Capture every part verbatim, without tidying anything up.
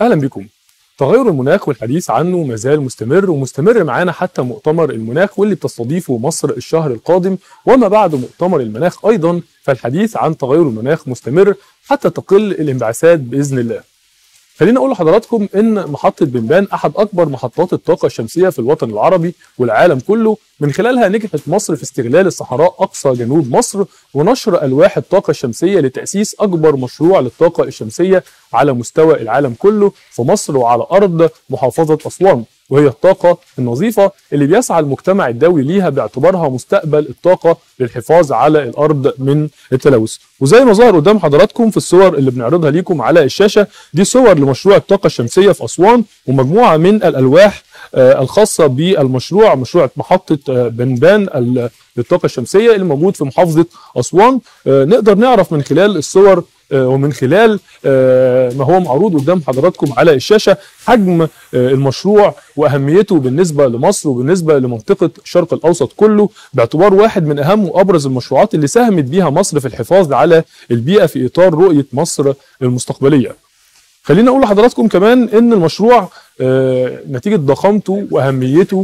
اهلا بكم. تغير المناخ والحديث عنه ما زال مستمر ومستمر معانا حتى مؤتمر المناخ واللي بتستضيفه مصر الشهر القادم، وما بعد مؤتمر المناخ ايضا فالحديث عن تغير المناخ مستمر حتى تقل الانبعاثات باذن الله. خلينا اقول لحضراتكم ان محطه بنبان احد اكبر محطات الطاقه الشمسيه في الوطن العربي والعالم كله، من خلالها نجحت مصر في استغلال الصحراء اقصى جنوب مصر ونشر الواح الطاقه الشمسيه لتاسيس اكبر مشروع للطاقه الشمسيه على مستوى العالم كله في مصر وعلى ارض محافظه اسوان، وهي الطاقه النظيفه اللي بيسعى المجتمع الدولي ليها باعتبارها مستقبل الطاقه للحفاظ على الارض من التلوث. وزي ما ظهر قدام حضراتكم في الصور اللي بنعرضها ليكم على الشاشه، دي صور لمشروع الطاقه الشمسيه في اسوان ومجموعه من الالواح الخاصه بالمشروع، مشروع محطه بنبان للطاقه الشمسيه اللي موجود في محافظه اسوان. نقدر نعرف من خلال الصور ومن خلال ما هو معروض قدام حضراتكم على الشاشه حجم المشروع واهميته بالنسبه لمصر وبالنسبه لمنطقه الشرق الاوسط كله، باعتبار واحد من اهم وابرز المشروعات اللي ساهمت بيها مصر في الحفاظ على البيئه في اطار رؤيه مصر المستقبليه. خلينا اقول لحضراتكم كمان ان المشروع نتيجه ضخامته واهميته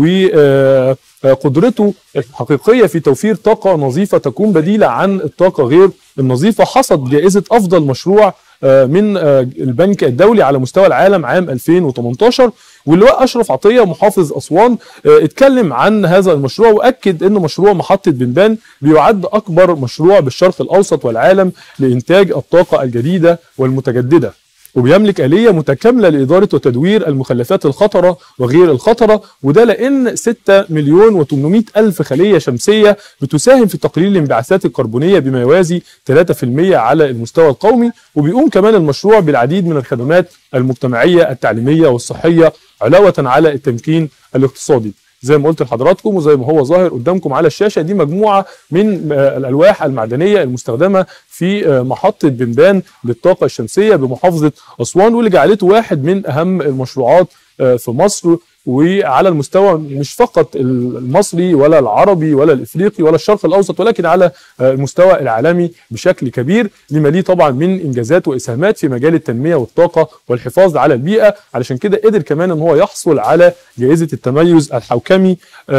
وقدرته الحقيقيه في توفير طاقه نظيفه تكون بديله عن الطاقه غير النظيفه، حصد جائزه افضل مشروع من البنك الدولي على مستوى العالم عام ألفين وثمانية عشر. واللواء اشرف عطيه محافظ اسوان اتكلم عن هذا المشروع واكد ان مشروع محطه بنبان بيعد اكبر مشروع بالشرق الاوسط والعالم لانتاج الطاقه الجديده والمتجدده، وبيملك آلية متكاملة لإدارة وتدوير المخلفات الخطرة وغير الخطرة، وده لأن ستة مليون وثمانمائة ألف خلية شمسية بتساهم في تقليل الانبعاثات الكربونية بما يوازي ثلاثة بالمئة على المستوى القومي. وبيقوم كمان المشروع بالعديد من الخدمات المجتمعية التعليمية والصحية علاوة على التمكين الاقتصادي. زي ما قلت لحضراتكم وزي ما هو ظاهر قدامكم على الشاشه، دي مجموعه من الالواح المعدنيه المستخدمه في محطه بنبان للطاقه الشمسيه بمحافظه اسوان، واللي جعلته واحد من اهم المشروعات في مصر وعلى المستوى مش فقط المصري ولا العربي ولا الافريقي ولا الشرق الاوسط، ولكن على المستوى العالمي بشكل كبير، لما ليه طبعا من انجازات واسهامات في مجال التنميه والطاقه والحفاظ على البيئه. علشان كده قدر كمان ان هو يحصل على جائزه التميز الحوكمي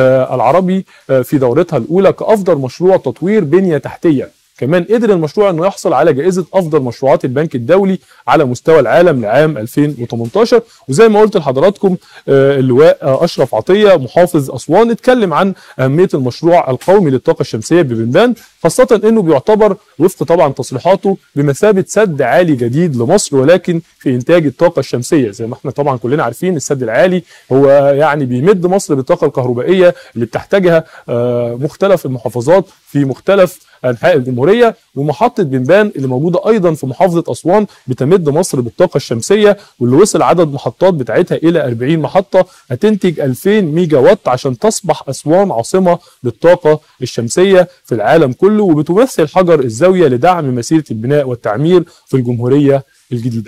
العربي في دورتها الاولى كافضل مشروع تطوير بنيه تحتيه. كمان قدر المشروع انه يحصل على جائزه افضل مشروعات البنك الدولي على مستوى العالم لعام ألفين وثمانية عشر. وزي ما قلت لحضراتكم اللواء اشرف عطيه محافظ اسوان اتكلم عن اهميه المشروع القومي للطاقه الشمسيه ببنبان، خاصه انه بيعتبر وفق طبعا تصريحاته بمثابه سد عالي جديد لمصر ولكن في انتاج الطاقه الشمسيه. زي ما احنا طبعا كلنا عارفين السد العالي هو يعني بيمد مصر بالطاقه الكهربائيه اللي بتحتاجها مختلف المحافظات في مختلف انحاء الجمهوريه، ومحطه بنبان اللي موجوده ايضا في محافظه اسوان بتمد مصر بالطاقه الشمسيه، واللي وصل عدد محطات بتاعتها الى أربعين محطه هتنتج ألفين ميجا وات عشان تصبح اسوان عاصمه للطاقه الشمسيه في العالم كله، وبتمثل حجر الزاويه لدعم مسيره البناء والتعمير في الجمهوريه الجديده.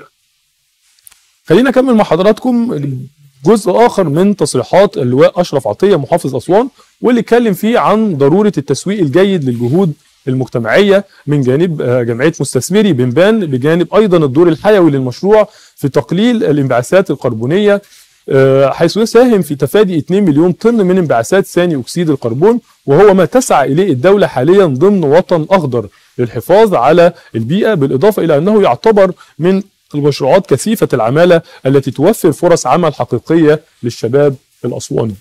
خلينا اكمل مع حضراتكم جزء اخر من تصريحات اللواء اشرف عطيه محافظ اسوان، واللي اتكلم فيه عن ضروره التسويق الجيد للجهود المجتمعيه من جانب جمعيه مستثمري بنبان، بجانب ايضا الدور الحيوي للمشروع في تقليل الانبعاثات الكربونيه، حيث يساهم في تفادي اثنين مليون طن من انبعاثات ثاني اكسيد الكربون، وهو ما تسعى اليه الدوله حاليا ضمن وطن اخضر للحفاظ على البيئه، بالاضافه الى انه يعتبر من المشروعات كثيفه العماله التي توفر فرص عمل حقيقيه للشباب الاسواني.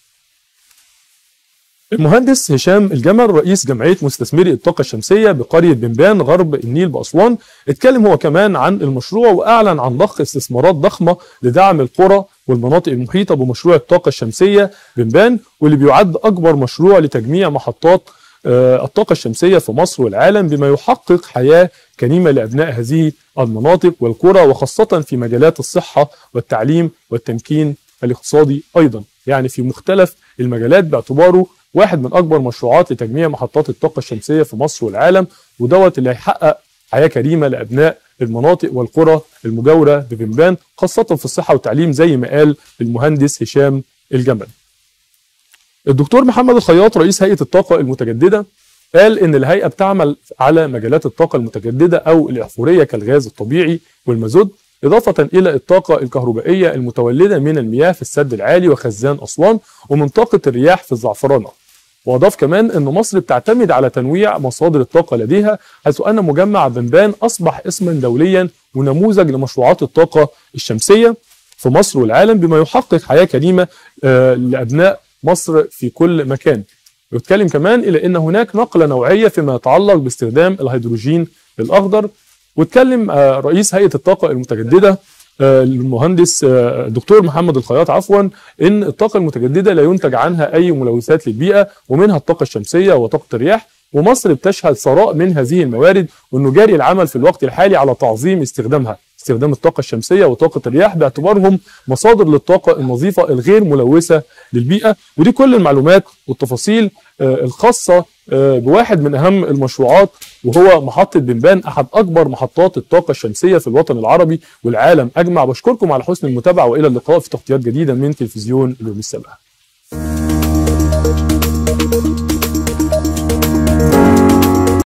المهندس هشام الجمل رئيس جمعيه مستثمري الطاقه الشمسيه بقريه بنبان غرب النيل باسوان اتكلم هو كمان عن المشروع واعلن عن ضخ استثمارات ضخمه لدعم القرى والمناطق المحيطه بمشروع الطاقه الشمسيه بنبان، واللي بيعد اكبر مشروع لتجميع محطات الطاقه الشمسيه في مصر والعالم، بما يحقق حياه كريمه لابناء هذه المناطق والقرى، وخاصه في مجالات الصحه والتعليم والتمكين الاقتصادي ايضا، يعني في مختلف المجالات، باعتباره واحد من اكبر مشروعات لتجميع محطات الطاقه الشمسيه في مصر والعالم، ودوت اللي هيحقق حياه كريمه لابناء المناطق والقرى المجاوره ببنبان، خاصه في الصحه والتعليم زي ما قال المهندس هشام الجمل. الدكتور محمد الخياط رئيس هيئه الطاقه المتجدده قال ان الهيئه بتعمل على مجالات الطاقه المتجدده او الاحفوريه كالغاز الطبيعي والمازوت، إضافة إلى الطاقة الكهربائية المتولدة من المياه في السد العالي وخزان أسوان ومن طاقة الرياح في الزعفرانة. وأضاف كمان أن مصر بتعتمد على تنويع مصادر الطاقة لديها، حيث أن مجمع بنبان أصبح اسما دوليا ونموذج لمشروعات الطاقة الشمسية في مصر والعالم، بما يحقق حياة كريمة لأبناء مصر في كل مكان. يتكلم كمان إلى أن هناك نقلة نوعية فيما يتعلق باستخدام الهيدروجين الأخضر. واتكلم رئيس هيئة الطاقة المتجددة المهندس الدكتور محمد الخياط عفوا ان الطاقه المتجدده لا ينتج عنها اي ملوثات للبيئه، ومنها الطاقه الشمسيه وطاقه الرياح، ومصر بتشهد ثراء من هذه الموارد، وانه جاري العمل في الوقت الحالي على تعظيم استخدامها، استخدام الطاقه الشمسيه وطاقه الرياح باعتبارهم مصادر للطاقه النظيفه الغير ملوثه للبيئه. ودي كل المعلومات والتفاصيل الخاصه بواحد من اهم المشروعات، وهو محطه بنبان، احد اكبر محطات الطاقه الشمسيه في الوطن العربي والعالم اجمع. بشكركم على حسن المتابعه، والى اللقاء في تغطيات جديده من تلفزيون اليوم السابع.